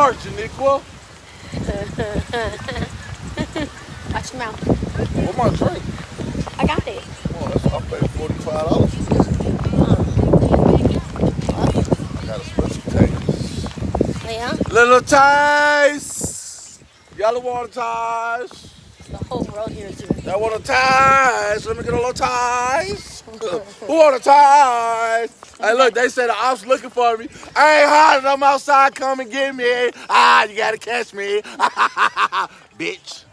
work, Janiqua. Watch your mouth. What's my drink? I got it. Oh, that's, I paid $45 for this. I got a special taste. Oh, yeah? Little ties. Yellow water ties. The whole world here is doing. That water ties. Let me get a little ties. Who want a ties? Hey, look, they said the ops looking for me. I ain't hiding. I'm outside. Come and get me. Ah, you gotta catch me. Bitch.